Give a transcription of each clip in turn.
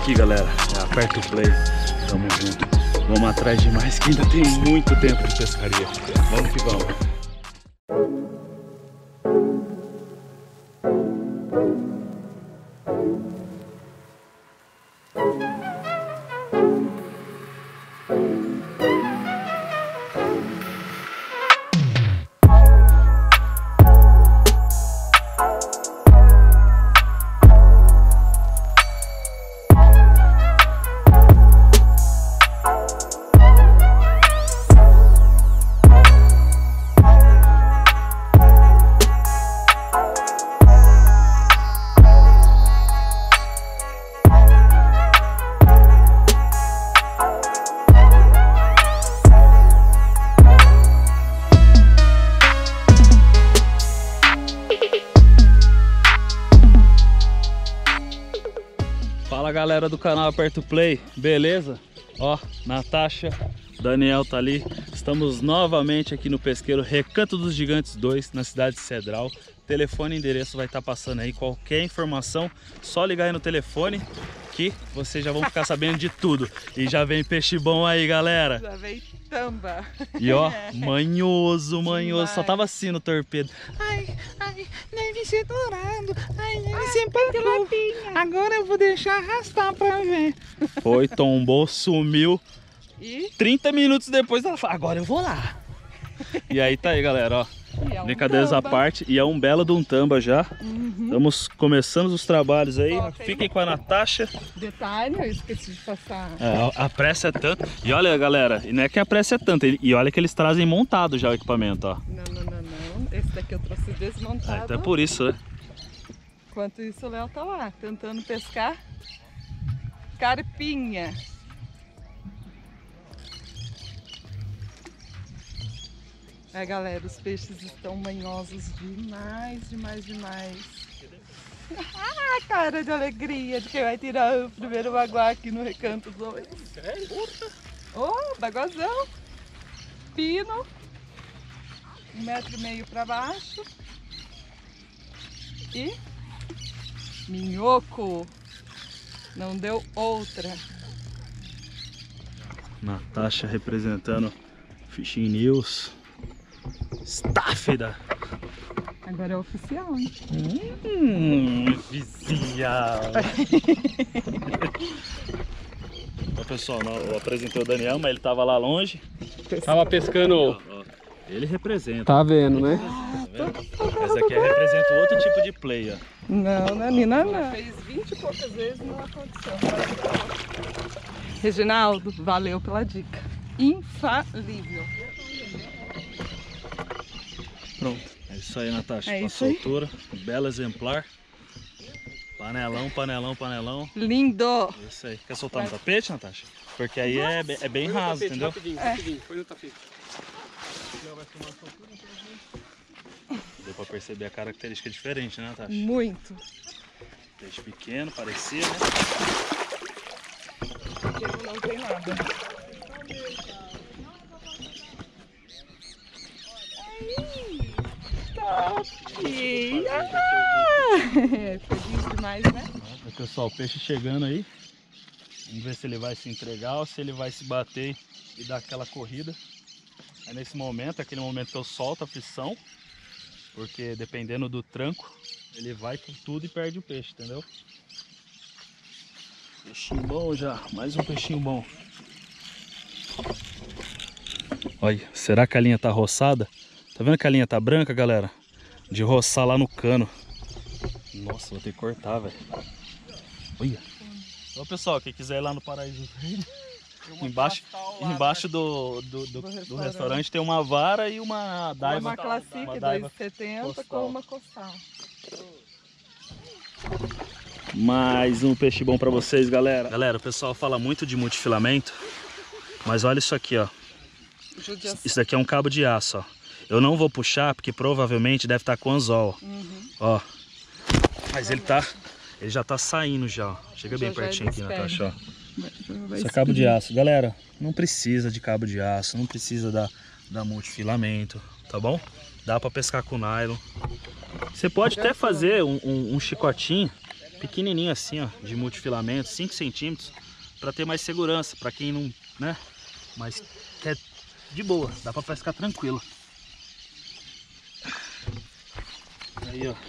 aqui, galera. É Aperta o Play. Tamo junto. Vamos atrás de mais, que ainda tem muito tempo de pescaria. Vamos que vamos. Fala galera do canal Aperta o Play, beleza? Ó, Natasha, Daniel tá ali. Estamos novamente aqui no pesqueiro Recanto dos Gigantes 2, na cidade de Cedral. Telefone e endereço vai estar passando aí. Qualquer informação, só ligar aí no telefone que vocês já vão ficar sabendo de tudo. E já vem peixe bom aí, galera. Já vem tamba. E ó, manhoso, manhoso. Só tava assim no torpedo. Ai, deve ser dourado. Ai, deve ser pacu. Agora eu vou deixar arrastar pra ver. Foi, tombou, sumiu. E 30 minutos depois ela fala, agora eu vou lá. E aí tá aí, galera, ó. Brincadeiras à parte, e é um belo de um tamba já. Estamos começando os trabalhos aí. Ó, Fiquem com a Natasha. detalhe, eu esqueci de passar. A pressa é tanto. E olha, galera, e não é que a pressa é tanto. E olha que eles trazem montado já o equipamento, ó. Não. Esse daqui eu trouxe desmontado. Até por isso, né? Enquanto isso, o Léo tá lá, tentando pescar carpinha. É, galera, os peixes estão manhosos demais, demais. Ah, cara de alegria de quem vai tirar o primeiro baguá aqui no Recanto 2. Oh, baguazão. Pino. 1,5 m para baixo. E minhoco. Não deu outra. Natasha representando Fishing News. Staffida. Agora é oficial, hein? Vizinha. Então, pessoal, eu apresentei o Daniel, mas ele tava lá longe. Tava pescando. Ó, ele representa. Tá vendo, né? Tá vendo? Essa aqui representa outro tipo de play, ó. Não, Nina não. Fez 20 e poucas vezes e não aconteceu. Reginaldo, valeu pela dica. Infalível. Pronto. É isso aí, Natasha. É isso Passou a aí. altura. Belo exemplar. Panelão. Lindo. Isso aí. Quer soltar no tapete, Natasha? Porque aí é bem raso, entendeu? Rapidinho, foi no tapete. Deu pra perceber a característica diferente, né, Natasha? Muito. Peixe pequeno, parecia, né? Porque não tem nada. Top! Feliz demais, né? Olha, pessoal, o peixe chegando aí. Vamos ver se ele vai se entregar ou se ele vai se bater e dar aquela corrida. É nesse momento, aquele momento que eu solto a frição, porque dependendo do tranco, ele vai com tudo e perde o peixe, entendeu? Peixinho bom já, mais um peixinho bom. Olha, será que a linha tá roçada? Tá vendo que a linha tá branca, galera? De roçar lá no cano. Nossa, vou ter que cortar, velho. Olha. Então, pessoal, quem quiser ir lá no Paraíso Verde, embaixo do restaurante tem uma vara e uma daiva. Uma Classic 2,70 com uma costal. Mais um peixe bom pra vocês, galera. Galera, o pessoal fala muito de multifilamento, mas olha isso aqui, ó. Isso daqui é um cabo de aço, ó. Eu não vou puxar porque provavelmente deve estar com anzol, ó. Mas ele já tá saindo já, ó. Chega bem pertinho aqui, Natasha, ó. Isso é cabo de aço. Galera, não precisa de cabo de aço, não precisa da multifilamento, tá bom? Dá pra pescar com nylon. Você pode até fazer um chicotinho pequenininho assim, ó, de multifilamento, 5 centímetros, para ter mais segurança, para quem não, né? Mas é de boa, dá para pescar tranquilo. Aí, ó.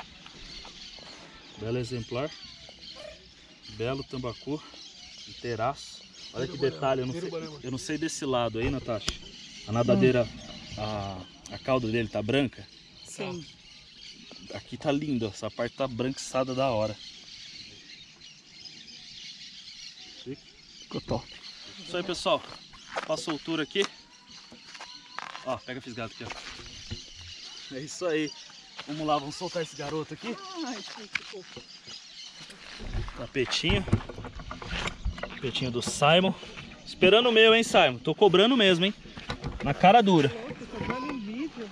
Belo exemplar. Belo tambacu. Inteiraço. Olha que detalhe, eu não sei desse lado aí, Natasha. A nadadeira, a cauda dele tá branca? Sim. Aqui tá lindo, ó. Essa parte tá branquiçada da hora. Ficou top. Isso aí, pessoal. Pra soltura aqui. Ó, pega a fisgada aqui, ó. É isso aí. Vamos lá, vamos soltar esse garoto aqui. Tapetinho. Tapetinho do Simon. Esperando o meu, hein, Simon? Tô cobrando mesmo, hein? Na cara dura. Tô cobrando em vídeo.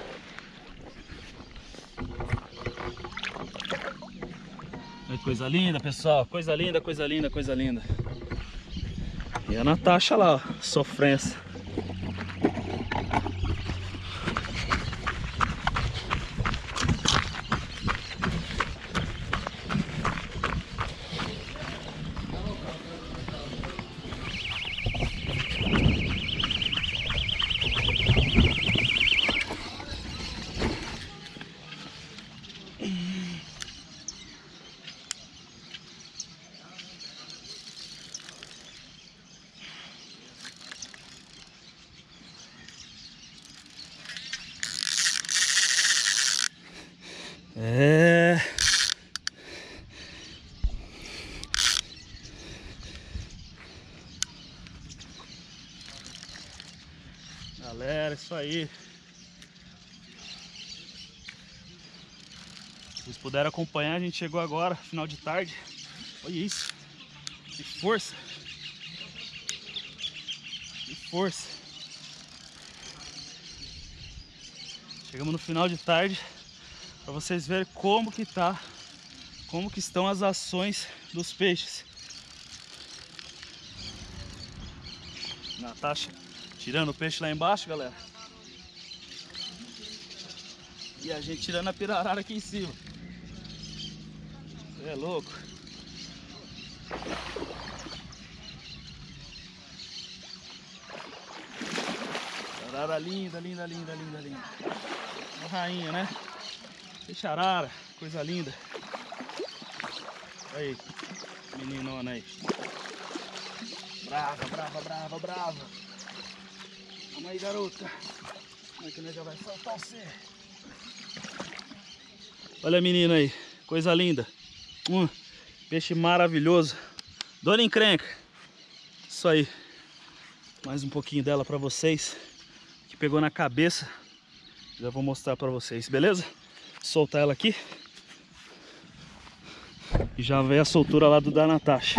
Olha que coisa linda, pessoal. Coisa linda, coisa linda, coisa linda. E a Natasha lá, ó. Sofrência. É. Galera, isso aí. Vocês puderam acompanhar, a gente chegou agora, final de tarde. Olha isso. Que força. Que força. Chegamos no final de tarde. Para vocês verem como que estão as ações dos peixes. Natasha tirando o peixe lá embaixo, galera. E a gente tirando a pirarara aqui em cima. Você é louco. Pirarara linda, linda, linda, linda, linda. Uma rainha, né? Peixe arara, coisa linda. Aí, meninona aí. Brava, brava, brava, brava. Vamos aí, garota. Como é que nós já vai soltar você? Olha a menina aí, coisa linda. Peixe maravilhoso. Dona Encrenca. Isso aí. Mais um pouquinho dela pra vocês. Que pegou na cabeça. Já vou mostrar pra vocês, beleza? Soltar ela aqui. E já veio a soltura lá da Natasha.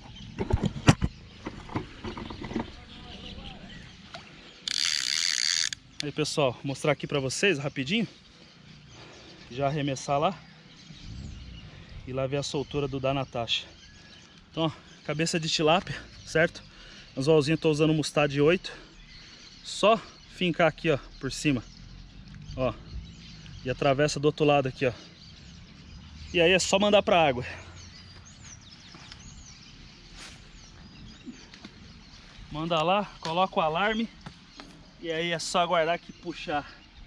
Aí, pessoal, vou mostrar aqui pra vocês rapidinho. Já arremessar lá. E lá ver a soltura da Natasha. Então, ó, cabeça de tilápia, certo? Anzolzinho eu tô usando Mustad 8. Só fincar aqui, ó, por cima. Ó. E atravessa do outro lado aqui, ó. E aí é só mandar pra água. Manda lá, coloca o alarme. E aí é só aguardar aqui puxar.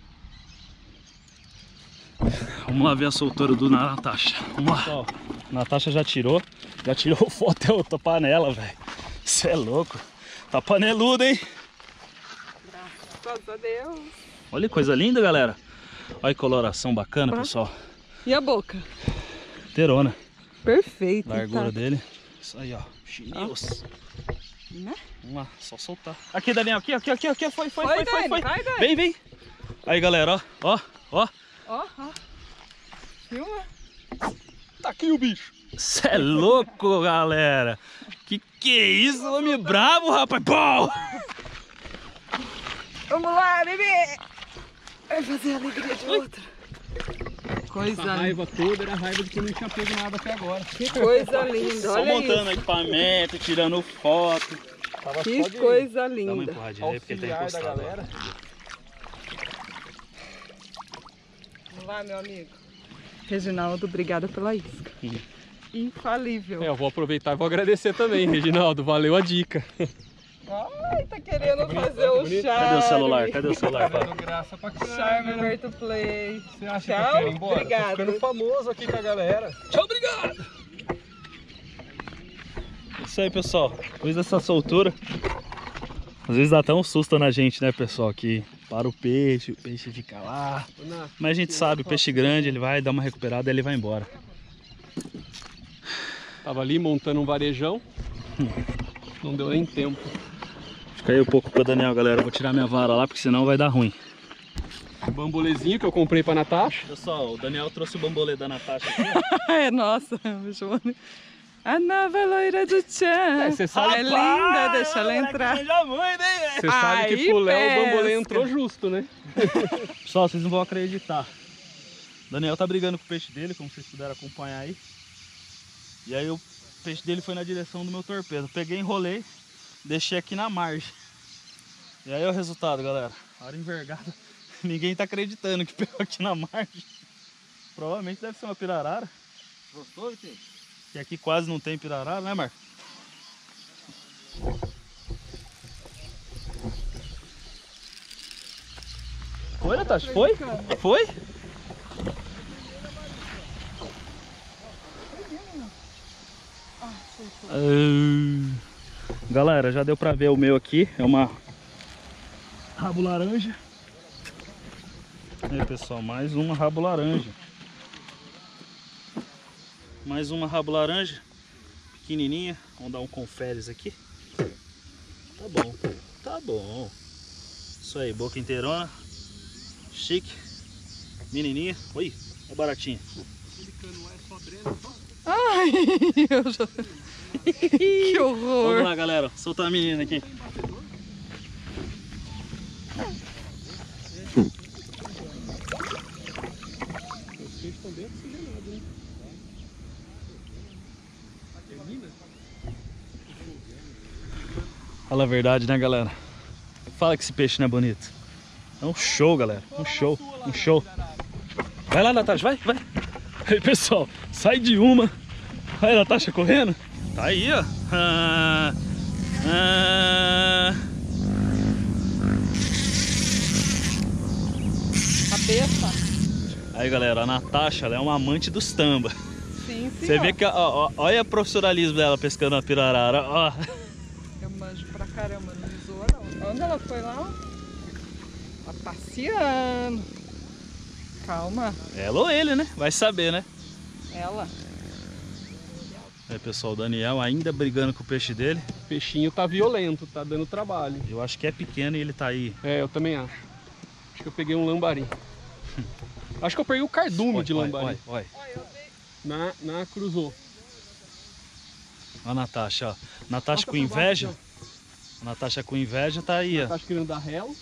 Vamos lá ver a soltura do Natasha. Vamos lá. Pessoal, a Natasha já tirou o foto até outra panela, velho. Isso é louco. Tá paneludo, hein? Graças a Deus. Olha que coisa linda, galera. Olha que coloração bacana, pessoal. E a boca? Terona. Perfeito. Largura dele. Isso aí, ó. Chineus. Né? Vamos lá, só soltar. Aqui, Daniel, aqui. Foi. Vai, Dani. Vem, vem. Aí, galera, ó. Ó. Filma. Tá aqui o bicho. Cê é louco, galera. Que é isso? Homem bravo, rapaz. Pau! Vamos lá, bebê. Vai fazer a alegria de outro. Coisa A raiva toda era a raiva de que não tinha pego nada até agora. Que coisa linda, Só olha montando isso. equipamento, tirando foto. Tava Que só de coisa Dá uma linda. empurradinha aí, porque ele tá auxiliar da encostado. galera. Vamos lá, meu amigo. Reginaldo, obrigada pela isca. infalível. Eu vou aproveitar e vou agradecer também, Reginaldo. Valeu a dica. Ai, tá querendo fazer o charme. Cadê o celular? Cadê o celular? Dando graça pra Charme Roberto Play. Você acha Tchau, que eu quero ir embora? obrigado. Tô ficando famoso aqui com a galera. Tchau, obrigado! Isso aí, pessoal. Depois dessa soltura, às vezes dá até um susto na gente, né, pessoal? Que para o peixe fica lá. Mas a gente sabe, o peixe grande, ele vai dar uma recuperada e ele vai embora. Tava ali montando um varejão. Não deu nem tempo. Caiu um pouco pro Daniel, galera. Eu vou tirar minha vara lá, porque senão vai dar ruim. O bambolezinho que eu comprei pra Natasha. Pessoal, o Daniel trouxe o bambolê da Natasha aqui. É, nossa, Joane. A nova loira do Tchan. Você sabe, É linda, deixa ela entrar. você sabe que Aí pro Léo o bambolê pesca. entrou justo, né? Pessoal, vocês não vão acreditar. O Daniel tá brigando com o peixe dele, como vocês puderam acompanhar aí. E aí o peixe dele foi na direção do meu torpedo. Peguei, enrolei, deixei aqui na margem. E aí é o resultado, galera. A hora envergada. Ninguém tá acreditando que pegou aqui na margem. Provavelmente deve ser uma pirarara. Gostou, Vitinho? Que aqui quase não tem pirarara, né, Marco? Foi, Natasha? Foi? Foi? Galera, já deu pra ver o meu aqui. É uma rabo laranja. Aí, pessoal, mais uma rabo laranja. Mais uma rabo laranja. Pequenininha. Vamos dar um conferes aqui. Tá bom. Tá bom. Isso aí, boca inteirona. Chique. Menininha. Oi, é baratinha. Ai, eu já... Que horror. Vamos lá, galera. Soltar a menina aqui. Os peixes estão bem oxigenados, né? Fala a verdade, né, galera? Fala que esse peixe não é bonito. É um show, galera. Um show. Um show. Vai lá, Natasha. Vai, vai. Aí, pessoal. Sai de uma. Vai, Natasha, correndo. Tá aí, ó. Cabeça. Aí, galera, a Natasha, ela é uma amante dos tamba. Sim, sim. Você vê que, ó, olha o profissionalismo dela pescando a pirarara, ó. Eu manjo pra caramba, não me zoa não. Onde ela foi lá? Tá passeando. Calma. Ela ou ele, né? Vai saber, né? Ela. Aí, pessoal, o Daniel ainda brigando com o peixe dele. O peixinho tá violento, tá dando trabalho. Eu acho que é pequeno e ele tá aí. É, eu também acho. Acho que eu peguei um lambari. Acho que eu peguei o cardume de lambari. Olha. Na cruzou. Ó a Natasha, ó. Natasha com inveja. A Natasha com inveja tá aí, ó. Tá querendo dar relo.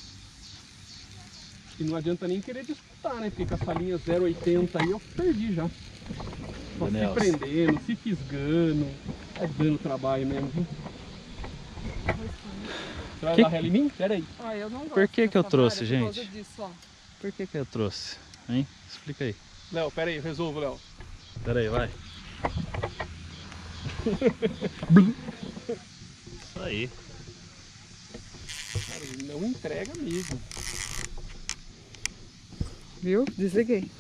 E não adianta nem querer disputar, né? Porque com essa linha 0,80 aí eu perdi já. Só se Daniel. prendendo, se fisgando. É dando trabalho mesmo, viu? Você vai dar relo em mim? Pera aí. Ai, eu não gosto Por que que eu dessa trouxe, vara por causa gente? disso, ó. Por que eu trouxe? Hein? Explica aí. Léo, pera aí, eu resolvo, Léo. Pera aí, vai. Isso aí. Cara, ele não entrega mesmo. Viu? Desliguei.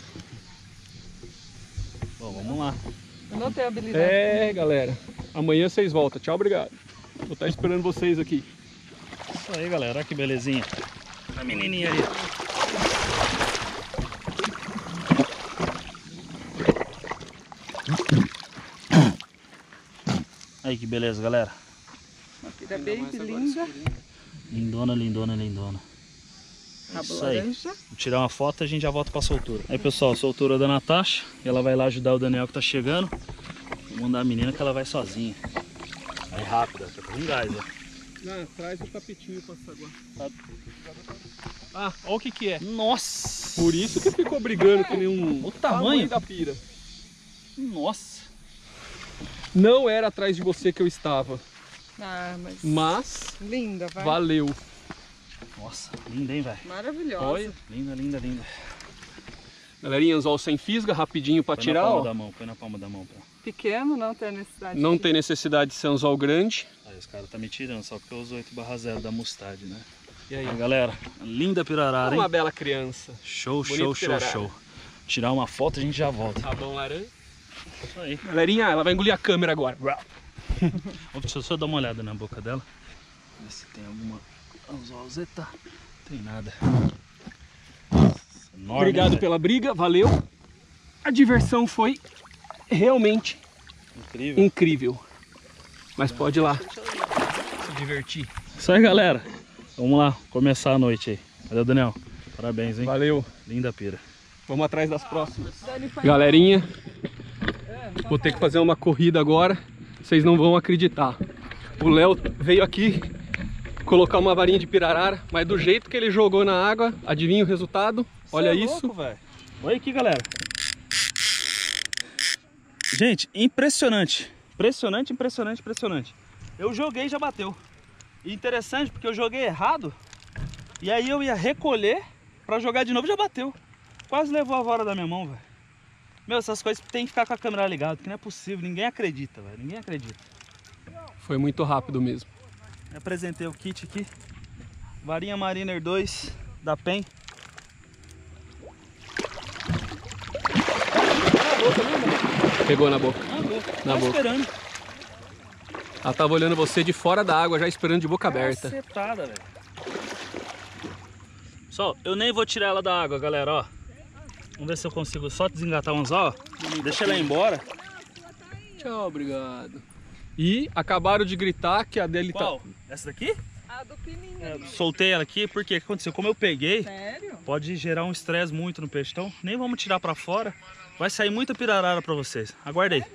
Bom, vamos lá. Eu não tenho habilidade. É, galera. Amanhã vocês voltam. Tchau, obrigado. Vou estar esperando vocês aqui. Isso aí, galera. Olha que belezinha. A menininha ali. Aí que beleza, galera. Uma filha baby linda. Lindona, lindona, lindona. Rabo Isso aí. laranja. Vou tirar uma foto e a gente já volta pra soltura. Aí, pessoal, soltura da Natasha. Ela vai lá ajudar o Daniel que tá chegando. Vou mandar a menina que ela vai sozinha. Vai rápida, tá com gás, ó. Não, traz o tapetinho pra saguar. Ah, olha o que que é. Nossa! Por isso que ficou brigando que nem um... O tamanho da pira. Nossa! Não era atrás de você que eu estava, Ah, mas mas linda, vai. valeu. Nossa, linda, hein, velho? Maravilhosa. Olha. Linda, linda, linda. Galerinha, anzol sem fisga, rapidinho para tirar, ó. Põe na palma da mão, pô. Pequeno, não tem necessidade. Não tem necessidade de ser anzol grande. Aí os caras tá me tirando, só porque eu uso 8/0 da Mustad, né? E aí? Galera, linda pirarara, hein? Uma bela criança. Show, Bonito show, show, pirarara. show. Tirar uma foto, a gente já volta. Tá bom, laranja? Isso aí. Galerinha, ela vai engolir a câmera agora. Deixa eu só dar uma olhada na boca dela. Ver se tem alguma anzolzeta. Não tem nada. Enorme, Obrigado né? pela briga, valeu. A diversão foi realmente Incrível. incrível. Mas pode ir lá se divertir. Isso aí, galera. Vamos lá começar a noite aí. Valeu, Daniel. Parabéns, hein? Valeu. Linda pira. Vamos atrás das próximas. Galerinha, vou ter que fazer uma corrida agora. Vocês não vão acreditar. O Léo veio aqui colocar uma varinha de pirarara, mas do jeito que ele jogou na água, adivinha o resultado? Olha isso. Olha aqui, galera. Gente, impressionante. Impressionante, impressionante, impressionante. Eu joguei e já bateu. E interessante porque eu joguei errado. E aí eu ia recolher pra jogar de novo e já bateu. Quase levou a vara da minha mão, velho. Meu, essas coisas tem que ficar com a câmera ligada, porque não é possível. Ninguém acredita, velho. Ninguém acredita. Foi muito rápido mesmo. Eu apresentei o kit aqui. Varinha Mariner 2 da PEN. Pegou na boca. Na boca. Esperando. Ela tava olhando você de fora da água, já esperando de boca aberta. Cacetada, velho. Pessoal, eu nem vou tirar ela da água, galera, ó. Vamos ver se eu consigo só desengatar um anzol, ó. Deixa ela ir embora. Tchau, obrigado. E acabaram de gritar que a dele Qual? Essa daqui? A do pininho. Soltei ela aqui porque o que aconteceu? Como eu peguei, Sério? pode gerar um estresse muito no peixe. Então, nem vamos tirar pra fora. Vai sair muita pirarara pra vocês. Aguarda aí.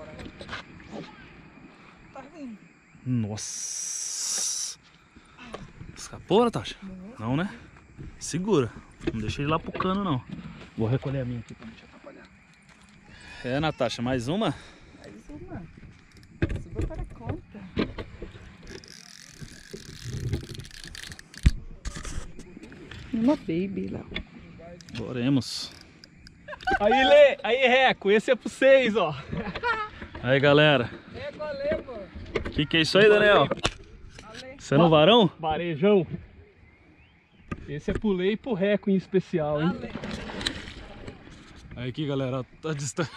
Tá vindo. Nossa. Escapou, Natasha? Não, né? Segura. Não deixa ele lá pro cano, não. Vou recolher a minha aqui pra não te atrapalhar. É, Natasha, mais uma? Mais uma. Suba para a conta. Uma baby, Léo. Boremos. Aí, Lê! Aí, Reco! Esse é pro vocês, ó! Aí, galera. Que é isso aí, Daniel? Você é no varão? Varejão! Esse é pro Lê e pro Reco em especial, hein? Aí aqui, galera, tá distante.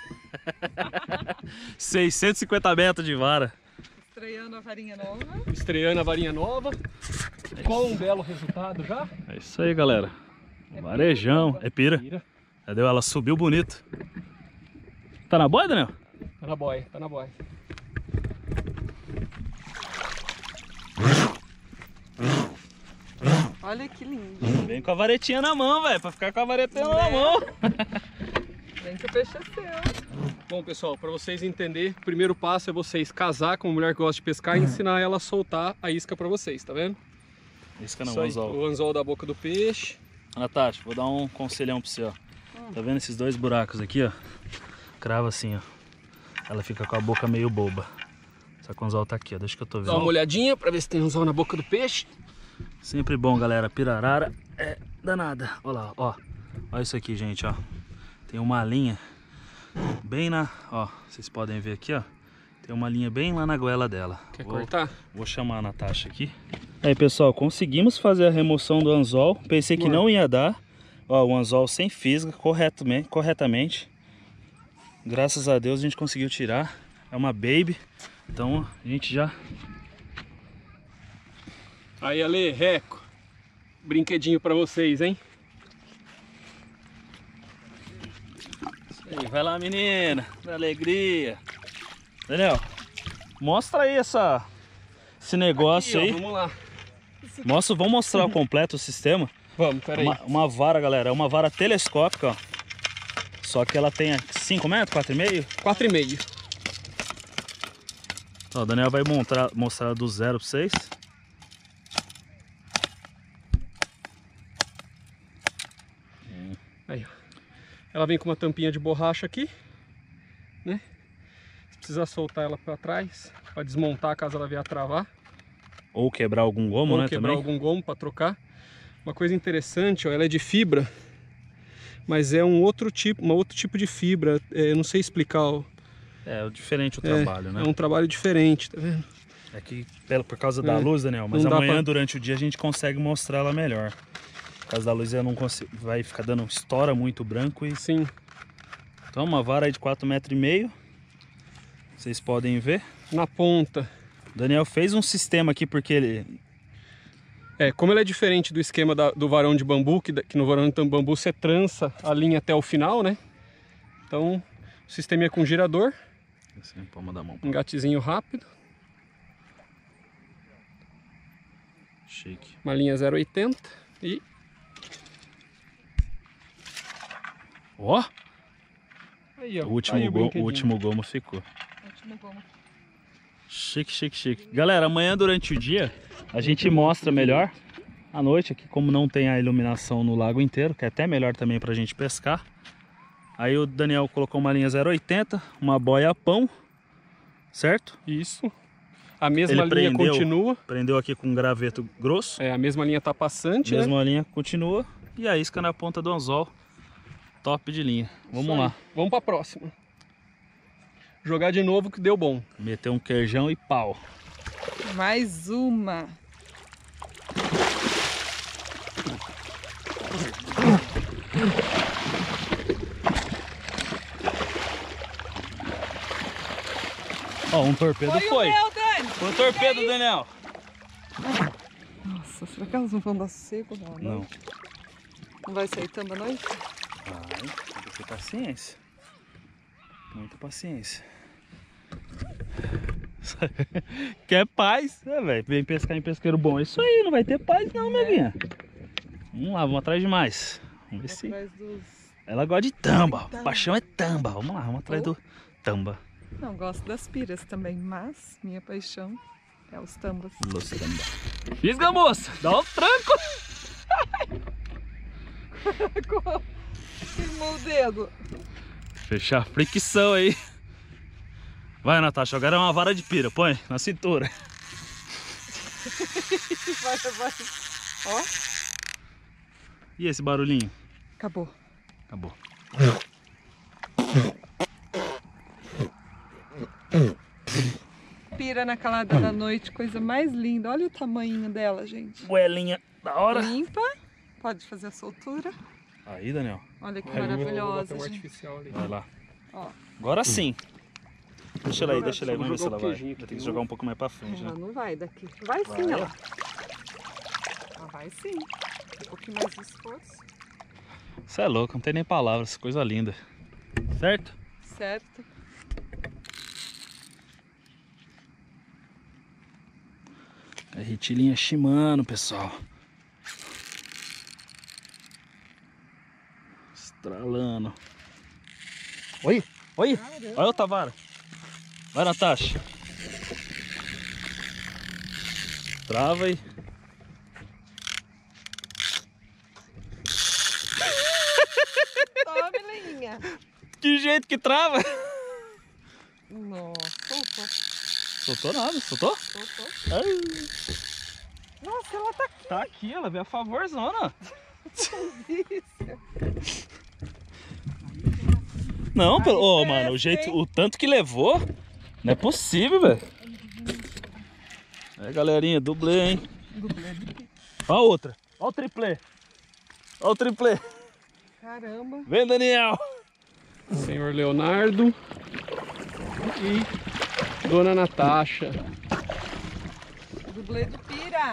650 metros de vara. Estreando a varinha nova. Estreando a varinha nova. Com um belo resultado já. É isso aí, galera. Varejão. É pira. Cadê? Ela subiu bonito. Tá na boia, Daniel? Tá na boia, tá na boia. Olha que lindo. Vem com a varetinha na mão, velho. Pra ficar com a varetinha na mão. Vem que o peixe é seu. Bom, pessoal, para vocês entenderem, o primeiro passo é vocês casar com uma mulher que gosta de pescar e ensinar ela a soltar a isca para vocês, tá vendo? Isca não, Isso aí, anzol. o anzol da boca do peixe. Natasha, vou dar um conselhão pra você, ó. Tá vendo esses dois buracos aqui, ó? Crava assim, ó. Ela fica com a boca meio boba. Só que o anzol tá aqui, ó. Deixa que eu tô Dá uma vendo. olhadinha para ver se tem anzol na boca do peixe. Sempre bom, galera. Pirarara é danada. Olha lá, ó. Olha isso aqui, gente, ó. Tem uma linha bem na... Ó, vocês podem ver aqui, ó. Tem uma linha bem lá na goela dela. Quer cortar? Vou chamar a Natasha aqui. Aí, pessoal, conseguimos fazer a remoção do anzol. Pensei que não ia dar. Ó, o anzol sem fisga, corretamente. Graças a Deus a gente conseguiu tirar. É uma baby. Então a gente já... Aí, Ale, Reco. Brinquedinho para vocês, hein? Aí, vai lá, menina. Da alegria. Daniel, mostra aí esse negócio Aqui, ó, aí. vamos lá. Vamos mostrar o completo o sistema. Vamos, peraí. Uma vara, galera. É uma vara telescópica, ó. Só que ela tem 5 metros, 4,5? 4,5. Ó, o Daniel vai mostrar do zero pra vocês. Aí, ó. Ela vem com uma tampinha de borracha aqui, né? Se precisar soltar ela para trás, para desmontar caso ela vier a travar. Ou quebrar algum gomo, Ou né? quebrar Também. algum gomo para trocar. Uma coisa interessante, ó, ela é de fibra. mas é um outro tipo de fibra. Eu não sei explicar. É diferente o trabalho, né? É um trabalho diferente, tá vendo? É que por causa da luz, Daniel, mas amanhã durante o dia a gente consegue mostrar ela melhor. Por causa da luz eu não consigo, vai ficar dando estoura muito branco e... Sim. Então uma vara aí de 4,5 metros. Vocês podem ver. Na ponta. O Daniel fez um sistema aqui porque ele... Como ele é diferente do esquema do varão de bambu, que no varão de bambu você trança a linha até o final, né? Então o sistema é com girador. Assim, palma da mão. Engatezinho rápido. Chique. Uma linha 0,80 e... Ó! Aí, ó. O último gomo ficou. Chique, chique, chique. Galera, amanhã durante o dia a gente mostra melhor. À noite aqui, como não tem a iluminação no lago inteiro, que é até melhor também pra gente pescar. Aí o Daniel colocou uma linha 0,80, uma boia pão, certo? Isso. A mesma linha continua. Prendeu aqui com um graveto grosso. A mesma linha tá passante, né? Mesma linha continua. E a isca na ponta do anzol. Top de linha. Vamos lá. Vamos pra próxima. Jogar de novo que deu bom. Meter um queijão e pau. Mais uma. Ó, um torpedo foi. Foi um torpedo, Daniel. Nossa, será que elas não vão dar sossego? Não. Não vai sair tamba à noite? Vai, tem que ter paciência. Muita paciência. Quer paz? Velho, vem pescar em pesqueiro bom. Isso aí, não vai ter paz não, minha vinha. Vamos lá, vamos atrás de mais. Vamos ver se... Ela gosta de tamba. Paixão é tamba. Vamos lá, vamos atrás do tamba. Não, gosto das piras também, mas minha paixão é os tambas. Los tamba. Fisga, moça! Dá um tranco! Firmou o dedo. Fechar a fricção aí. Vai, Natasha, agora é uma vara de pira. Põe na cintura. Vai. Ó. E esse barulhinho? Acabou. Acabou. Pira na calada da noite, coisa mais linda. Olha o tamanho dela, gente. Goelinha da hora. Limpa. Pode fazer a soltura. Aí, Daniel. Olha que maravilhosa, um gente. artificial ali. Vai lá. Ó. Agora sim. Deixa ela aí, vamos ver se ela vai. Vai ter que jogar um pouco mais pra frente, né? Ela não vai daqui. Vai sim, ela. Ela vai sim. Um pouquinho mais de esforço. Você é louco, não tem nem palavras, coisa linda. Certo? Certo. É retilinha Shimano, pessoal. Estralando. Oi, oi. Olha outra vara. Vai, Natasha. Trava aí. Tome, linha. Que jeito que trava. Nossa, soltou. Soltou nada, soltou? Soltou. Ai. Nossa, ela tá aqui. Tá aqui, ela veio a favorzona. Não, pelo, mano, o jeito, o tanto que levou, não é possível, velho. É, galerinha, dublê, hein? Dublê. Ó a outra, ó o triplê. Ó o triplê. Caramba. Vem, Daniel. Senhor Leonardo e Dona Natasha. Dublê do pira.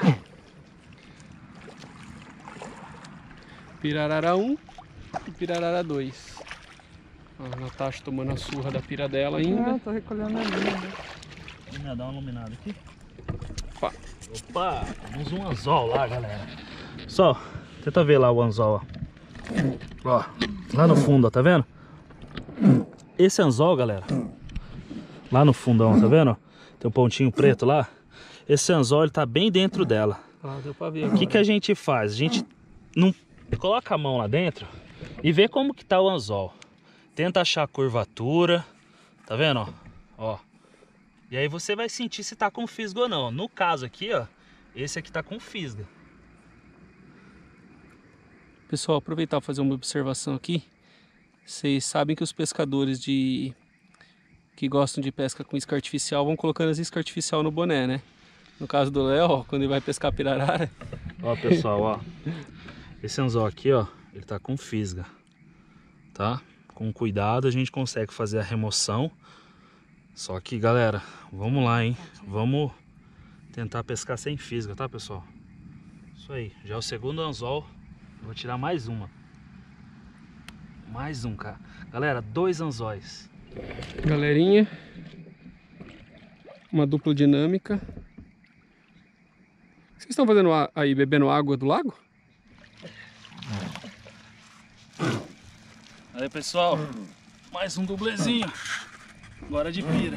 Pirarara 1 e Pirarara 2. A Natasha tomando a surra da pira dela ainda. Ah, tô recolhendo a linha. Vamos dar uma iluminada aqui. Opa. Opa, temos um anzol lá, galera. Só, tenta ver lá o anzol, ó, lá no fundo, ó, tá vendo? Esse anzol, galera, lá no fundão, tá vendo? Tem um pontinho preto lá. Esse anzol, ele tá bem dentro dela. Ah, deu pra ver. O que que a gente faz? A gente não coloca a mão lá dentro e vê como que tá o anzol. Tenta achar a curvatura, tá vendo, ó? Ó. E aí você vai sentir se tá com fisga ou não. No caso aqui, ó, esse aqui tá com fisga. Pessoal, aproveitar para fazer uma observação aqui. Vocês sabem que os pescadores que gostam de pesca com isca artificial vão colocando as iscas artificial no boné, né? No caso do Léo, ó, quando ele vai pescar pirarara. Ó, pessoal, ó. Esse anzol aqui, ó, ele tá com fisga, tá? Com cuidado a gente consegue fazer a remoção. Só que, galera, vamos lá, hein? Vamos tentar pescar sem fisga, tá, pessoal? Isso aí, já é o segundo anzol. Vou tirar mais uma. Mais um, cara. Galera, 2 anzóis. Galerinha, uma dupla dinâmica. Vocês estão fazendo aí, bebendo água do lago? Aí, pessoal, mais um dublezinho. Agora de pira.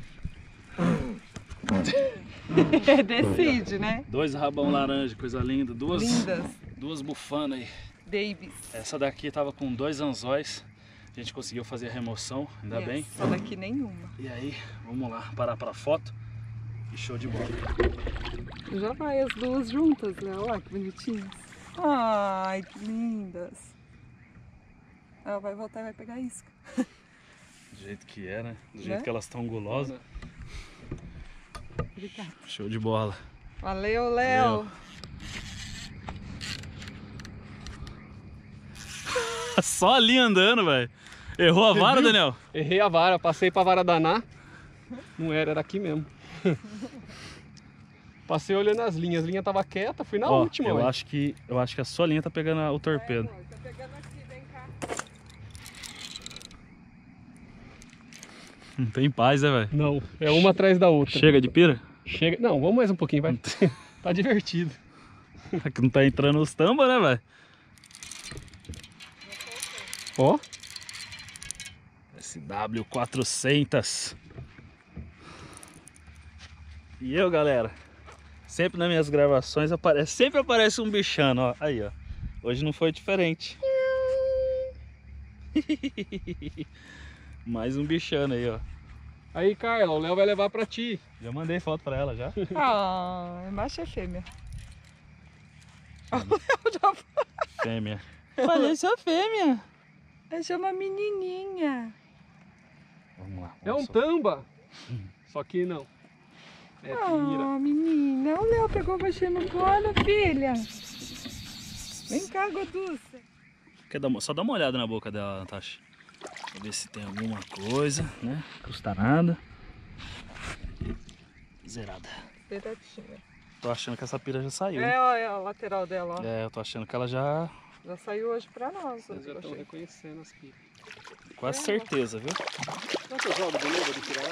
Decide, né? 2 rabão laranja, coisa linda. Lindas. Duas bufanas aí. Davis. Essa daqui tava com 2 anzóis. A gente conseguiu fazer a remoção, ainda bem. Essa daqui nenhuma. E aí, vamos lá, parar pra foto. E show de bola. Já vai as duas juntas, né? Olha que bonitinhas. Ai, que lindas. Ela vai voltar e vai pegar a isca. Do jeito que é, né? Do jeito que elas estão gulosas. Obrigada. Show de bola. Valeu, Léo. Só ali andando, velho. Errou a vara, Daniel? Errei a vara, passei pra vara danar. Não era aqui mesmo. Passei olhando as linhas tava quieta, fui na última. Eu acho que a sua linha tá pegando o torpedo. Tá pegando aqui, vem cá. Não tem paz, né, velho? Não, é uma atrás da outra. Chega de pira? Chega. Não, vamos mais um pouquinho, vai. Tá divertido. Aqui não tá entrando os tambos, né, velho? Ó. SW400. E eu, galera, sempre nas minhas gravações sempre aparece um bichano, ó. Aí, ó. Hoje não foi diferente. Mais um bichano aí, ó. Aí, Carla, o Léo vai levar pra ti. Já mandei foto pra ela, já. Ah, é macho ou é fêmea? Fêmea. Falei, sou fêmea. Eu sou uma menininha. Vamos lá. É um tamba. Só que não. É pira. Ah, menina. O Léo pegou você no colo, filha. Vem cá, Goduça. Só dá uma olhada na boca dela, Natasha. Pra ver se tem alguma coisa, né? Custa nada. Zerada. Zeradinha. Tô achando que essa pira já saiu. É, ó, é a lateral dela, ó. É, eu tô achando que ela já... Já saiu hoje pra nós. Vocês já estão Poxa. reconhecendo as piras. Quase certeza, viu? Será que eu jogo de novo de pirarara?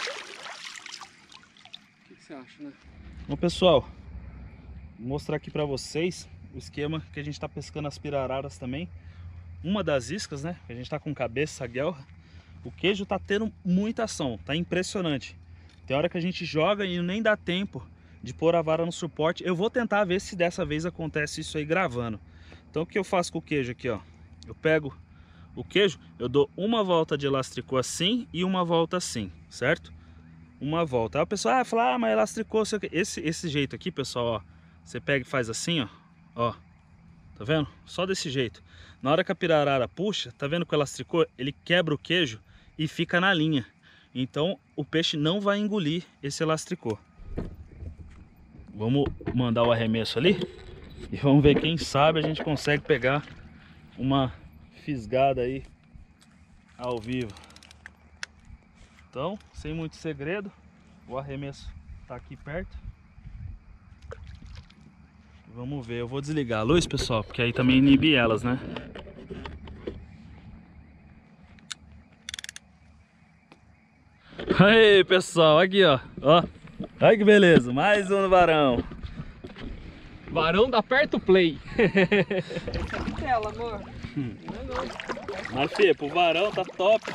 O que você acha, né? Bom, pessoal, vou mostrar aqui pra vocês o esquema que a gente tá pescando as pirararas também. Uma das iscas, né, que a gente tá com cabeça, guelra, o queijo tá tendo muita ação, tá impressionante. Tem hora que a gente joga e nem dá tempo de pôr a vara no suporte. Eu vou tentar ver se dessa vez acontece isso aí gravando. Então o que eu faço com o queijo aqui, ó? Eu pego o queijo, eu dou uma volta de elastricô assim e uma volta assim, certo? Uma volta. Aí a pessoa fala, mas elastricô, sei o quê. Esse jeito aqui, pessoal, ó. Você pega e faz assim, ó. Ó. Tá vendo? Só desse jeito. Na hora que a pirarara puxa, tá vendo que o elastricô, ele quebra o queijo e fica na linha. Então o peixe não vai engolir esse elastricô. Vamos mandar o arremesso ali e vamos ver, quem sabe a gente consegue pegar uma fisgada aí ao vivo. Então, sem muito segredo, o arremesso tá aqui perto. Vamos ver, eu vou desligar a luz, pessoal, porque aí também inibe elas, né? Aí, pessoal, aqui, ó. Olha que beleza, mais um no varão. Varão da Perto Play. Essa aqui dela, amor. Mas, Fê, pro varão tá top.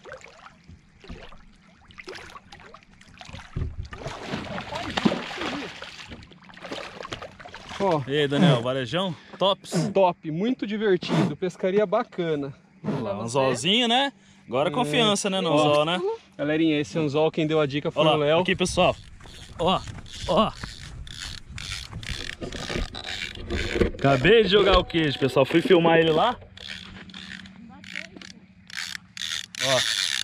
Ó, E aí, Daniel, varejão? Tops. top, muito divertido, pescaria bacana. Vamos lá, anzolzinho, né? Agora confiança, né, no anzol, né? Galerinha, esse anzol, quem deu a dica foi Olha o lá, Léo. aqui, pessoal. Ó, ó. Acabei de jogar o queijo, pessoal. Fui filmar ele lá. Ó.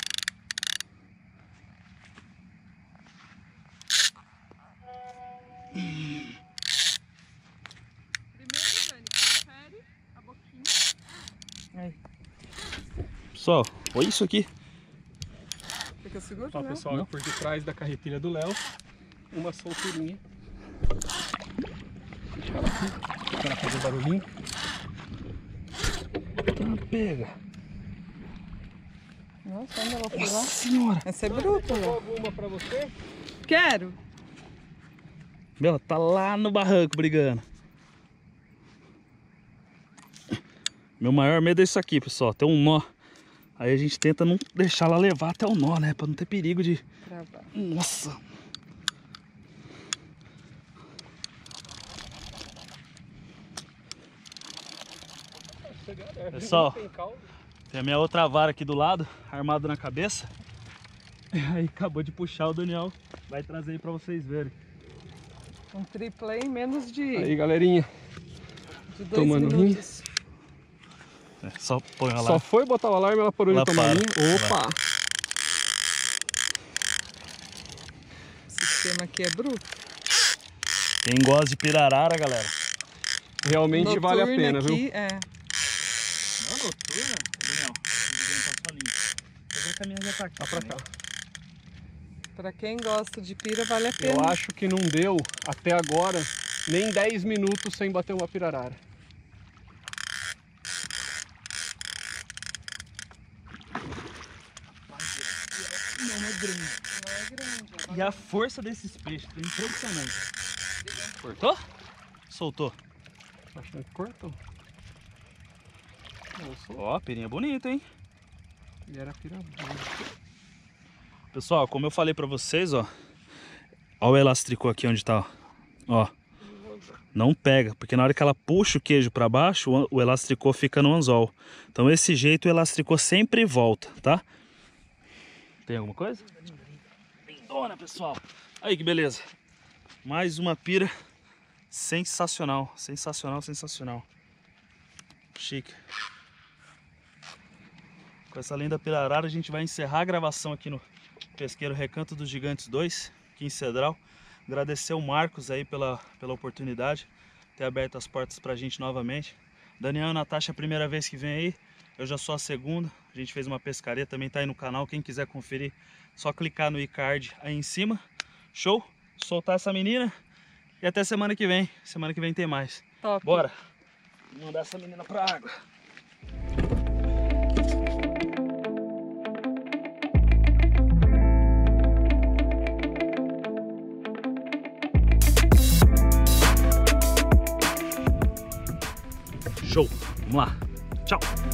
Pessoal, olha isso aqui. Fica seguro, Ó, né? pessoal, por detrás da carretilha do Léo, uma solteirinha. Deixa ela aqui, pra ela fazer barulhinho. Pega. Nossa, onde ela foi lá? Nossa senhora. Essa é bruta, Pegou Léo. alguma pra você? Quero. Ela tá lá no barranco brigando. Meu maior medo é isso aqui, pessoal. Tem um nó. Aí a gente tenta não deixar ela levar até o nó, né? Pra não ter perigo de... Travar. Nossa. Pessoal, tem a minha outra vara aqui do lado, armado na cabeça. Aí acabou de puxar, o Daniel vai trazer aí pra vocês verem. Um triple em menos de Aí, galerinha, 2 tomando minutos. É, só põe ela só lá. foi botar o alarme, ela parou Ela de tomar para. linha. Opa! O sistema aqui é bruto. Quem gosta de pirarara, galera. Realmente vale a Noturno pena, aqui, viu? É. Não é noturna, Daniel? O caminho já tá aqui. Tá pra cá. Pra quem gosta de pira, vale a pena. Eu acho que não deu, até agora, nem 10 minutos sem bater uma pirarara. Não é grande. E a força desses peixes é impressionante. Cortou? Soltou. Achando que cortou. Ó, pirinha bonita, hein? E era pirarara. Pessoal, como eu falei pra vocês, ó. Ó o elastricô aqui onde tá, ó. Não pega, porque na hora que ela puxa o queijo pra baixo, o elastricô fica no anzol. Então esse jeito o elastricô sempre volta, tá? Tem alguma coisa? Lindona, pessoal. Aí que beleza. Mais uma pira sensacional, sensacional, sensacional. Chique. Com essa linda pirarara a gente vai encerrar a gravação aqui no Pesqueiro Recanto dos Gigantes 2, aqui em Cedral. Agradecer o Marcos aí pela oportunidade, ter aberto as portas pra gente novamente. Daniel e Natasha, a primeira vez que vem aí, eu já sou a segunda. A gente fez uma pescaria, também tá aí no canal. Quem quiser conferir, só clicar no iCard aí em cima. Show? Soltar essa menina e até semana que vem. Semana que vem tem mais. Top. Bora! Vou mandar essa menina pra água. Show! Vamos lá! Tchau!